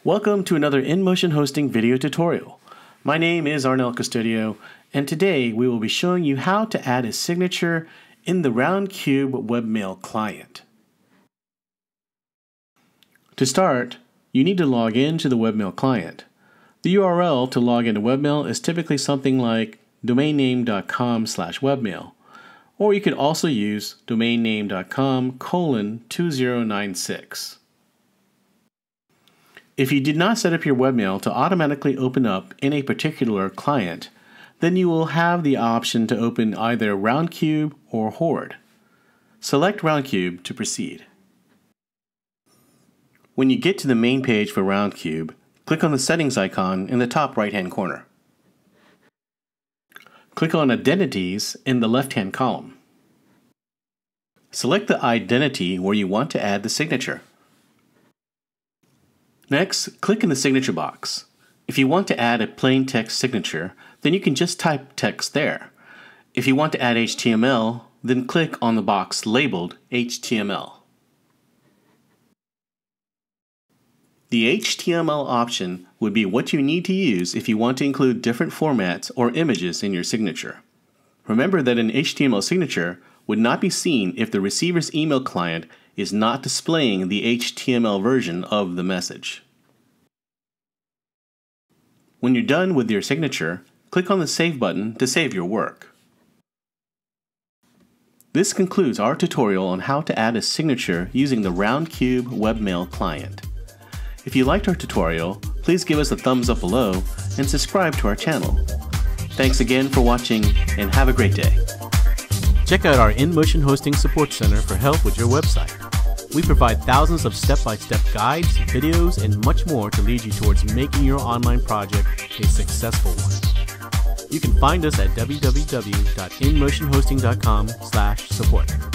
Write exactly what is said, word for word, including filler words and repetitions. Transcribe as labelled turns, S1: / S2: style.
S1: Welcome to another InMotion Hosting video tutorial. My name is Arnel Custodio, and today we will be showing you how to add a signature in the RoundCube Webmail client. To start, you need to log in to the Webmail client. The U R L to log into Webmail is typically something like domain name dot com slash webmail, or you could also use domain name dot com colon two zero nine six. If you did not set up your webmail to automatically open up in a particular client, then you will have the option to open either RoundCube or Horde. Select RoundCube to proceed. When you get to the main page for RoundCube, click on the settings icon in the top right-hand corner. Click on Identities in the left-hand column. Select the identity where you want to add the signature. Next, click in the signature box. If you want to add a plain text signature, then you can just type text there. If you want to add H T M L, then click on the box labeled H T M L. The H T M L option would be what you need to use if you want to include different formats or images in your signature. Remember that an H T M L signature would not be seen if the receiver's email client is not displaying the H T M L version of the message. When you're done with your signature, click on the Save button to save your work. This concludes our tutorial on how to add a signature using the RoundCube Webmail client. If you liked our tutorial, please give us a thumbs up below and subscribe to our channel. Thanks again for watching and have a great day. Check out our InMotion Hosting Support Center for help with your website. We provide thousands of step-by-step guides, videos, and much more to lead you towards making your online project a successful one. You can find us at w w w dot in motion hosting dot com slash support.